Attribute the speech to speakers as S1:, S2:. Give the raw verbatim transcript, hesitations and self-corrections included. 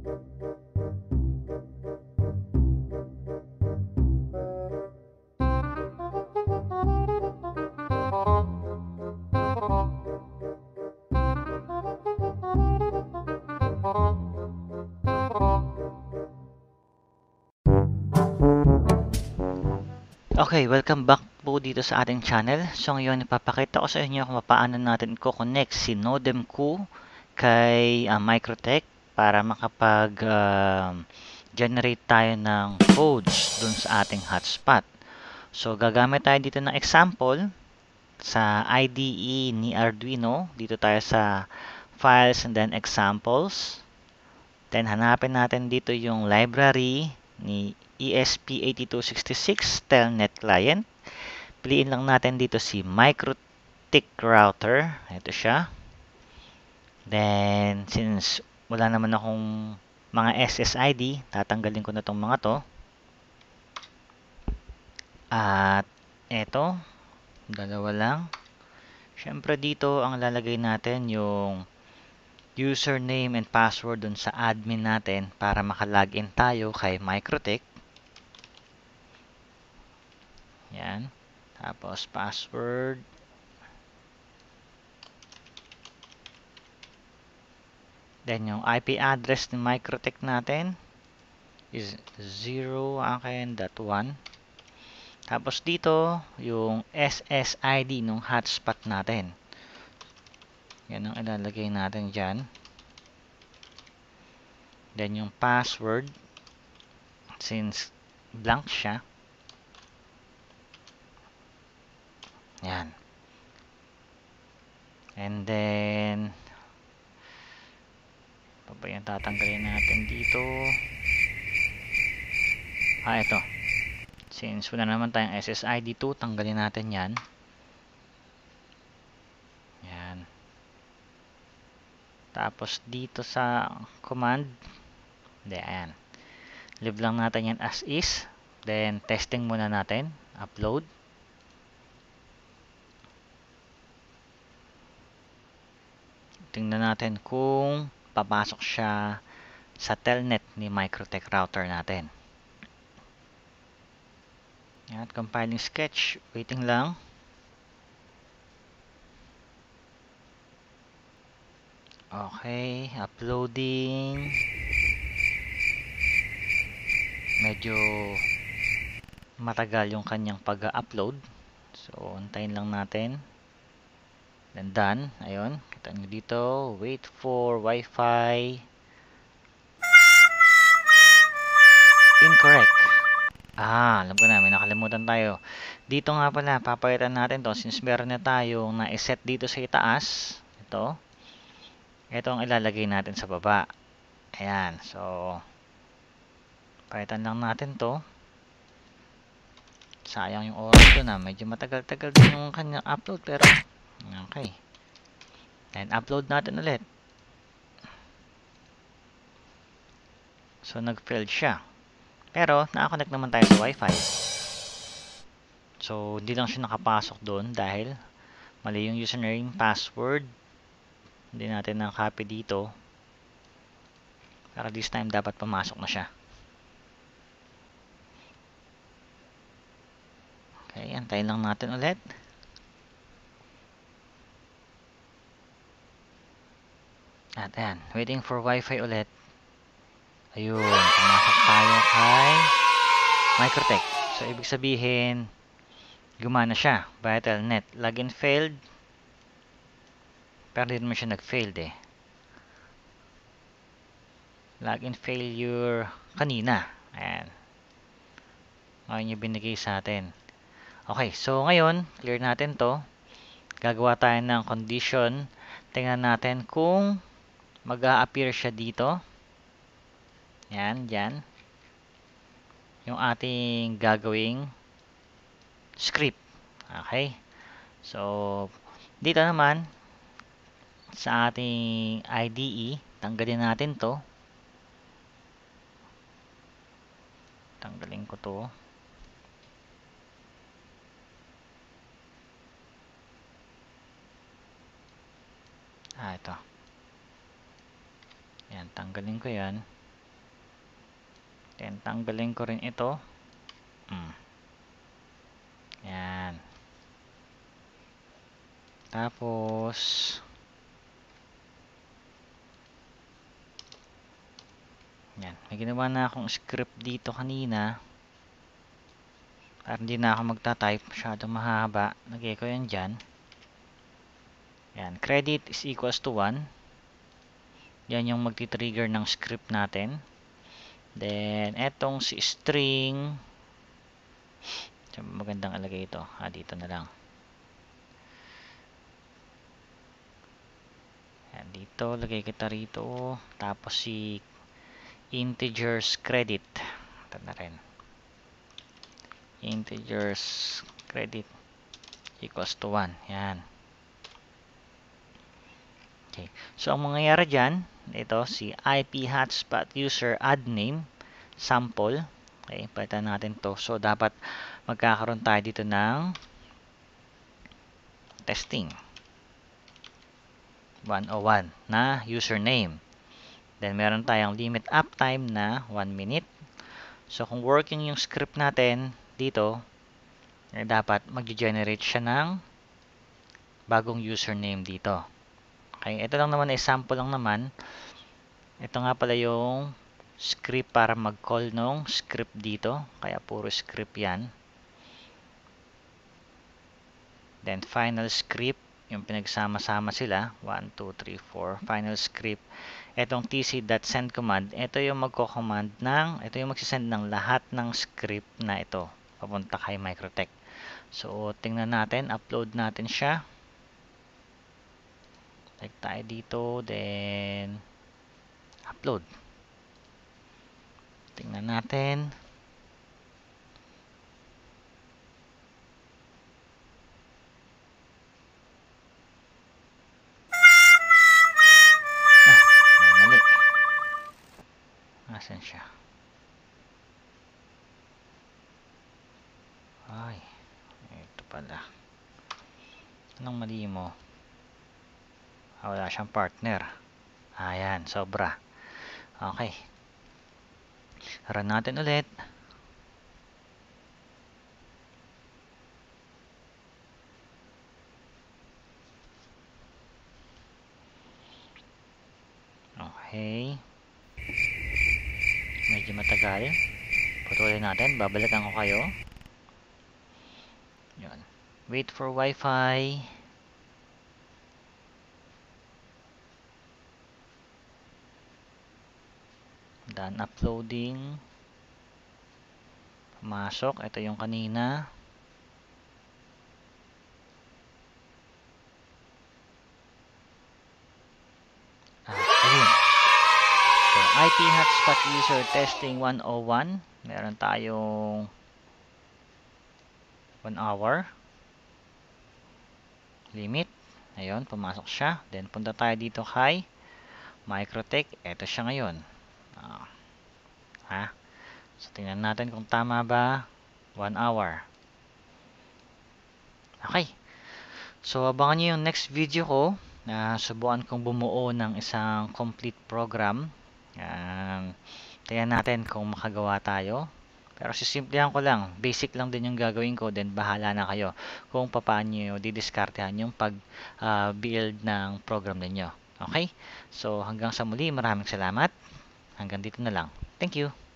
S1: Okay, welcome back po dito sa ating channel. So ngayon ipapakita ko sa inyo kung paano natin i-connect si NodeMQ kay uh, Microtech para makapag uh, generate tayo ng codes dun sa ating hotspot. So gagamit tayo dito ng example sa I D E ni Arduino. Dito tayo sa Files and then Examples. Then hanapin natin dito yung library ni E S P eight two six six Telnet Client. Piliin lang natin dito si Microtech Router. Ito siya. Then, since wala naman akong mga S S I D, tatanggalin ko na itong mga to. At ito, dalawa lang. Siyempre dito, ang lalagay natin yung username and password dun sa admin natin para makalagin tayo kay Microtech. Yan. Tapos password. Then yung I P address ng Microtech natin is zero akin dot one. Tapos dito yung S S I D ng hotspot natin. Yan ang ilalagay natin dyan. Then yung password, since blank siya. Yan. And then pa ba yung tatanggalin natin dito? Ah, ito. Since wala naman tayong S S I D two, tanggalin natin yan. Yan. Tapos dito sa command, ayan. Leave lang natin yan as is. Then testing muna natin. Upload. Tingnan natin kung papasok siya sa telnet ni Microtech router natin. Yan, compiling sketch. Waiting lang. Okay, uploading. Medyo matagal yung kanyang pag-upload. So, antayin lang natin. Then done. Ayun, kita nyo dito. Wait for Wi-Fi. Incorrect. Ah, alam ko na, may nakalimutan tayo. Dito nga pala, papalitan natin to since meron na tayong na-set dito sa itaas. Ito. Ito ang ilalagay natin sa baba. Ayan, so palitan lang natin to. Sayang yung oras ko na. Medyo matagal-tagal din yung kanyang upload pero okay. And upload natin ulit. So nag-failed siya. Pero naka-connect naman tayo sa Wi-Fi. So hindi lang siya nakapasok doon dahil mali yung username, password. Hindi natin na-copy dito. Pero this time dapat pumasok na siya. Okay, antayin lang natin ulit. At ayan, waiting for Wi-Fi ulit. Ayun, pumasok tayo kay Microtech. So, ibig sabihin, gumana siya. Via Telnet. Login failed. Pero hindi naman siya nag-failed eh. Login failure kanina. Ayan. Ngayon yung binigay sa atin. Okay, so ngayon, clear natin to. Gagawa tayo ng condition. Tingnan natin kung mag-a-appear siya dito. Yan, yan. Yung ating gagawing script. Okay. So, dito naman, sa ating I D E, tanggalin natin to. Tanggalin ko to. Ah, ito. Yan, tanggalin ko yan. Then, tanggalin ko rin ito. Mm. Yan. Tapos, yan. May ginawa na akong script dito kanina. Para hindi na ako magta-type. Masyadong mahaba. Lagay ko yan dyan. Yan. Credit is equals to one. Yan yung magti-trigger ng script natin. Then, etong si string. Magandang alagay ito. Ah, dito na lang. Yan, dito. Lagay kita rito. Tapos si integers credit. Ito na rin. Integers credit equals to one. Yan. Okay. So, ang mangyayari dyan, ito, si I P hotspot user add name sample. Okay, palitan natin to. So, dapat magkakaroon tayo dito ng testing one oh one na username. Then, meron tayong limit uptime na one minute. So, kung working yung script natin dito, eh, dapat mag-generate siya ng bagong username dito. Okay, ito lang naman ay sample lang naman. Ito nga pala yung script para mag-call nung script dito. Kaya puro script yan. Then final script, yung pinagsama-sama sila. one, two, three, four. Final script. Itong tc.send command, ito yung magko-command ng, ito yung magsisend ng lahat ng script na ito. Papunta kay Microtech. So, tingnan natin. Upload natin siya. Like tayo dito, then upload. Tingnan natin. Ah, may mali. Asan siya? Ay, ito pala. Anong mali mo? Ah, wala siyang partner. Ayan, sobra. Okay. Run natin ulit. Okay. Medyo matagal. Patuloy natin. Babalikan ko kayo. Yun. Wait for Wi-Fi. Done uploading. Pumasok. Ito yung kanina. Ah, ayun. So, I P hotspot user testing one oh one. Meron tayong one hour. Limit. Ayun, pumasok siya. Then, punta tayo dito kay Microtech. Ito siya ngayon. Ah. Ha? So, tingnan natin kung tama ba. one hour. Okay. So, abangan nyo yung next video ko na subukan kong bumuo ng isang complete program. Um, tingnan natin kung makagawa tayo. Pero sisimplihan ko lang. Basic lang din yung gagawin ko. Then, bahala na kayo kung paano nyo didiskartehan yung pag-build uh, ng program ninyo. Okay? So, hanggang sa muli, maraming salamat. Hanggang dito na lang. Thank you.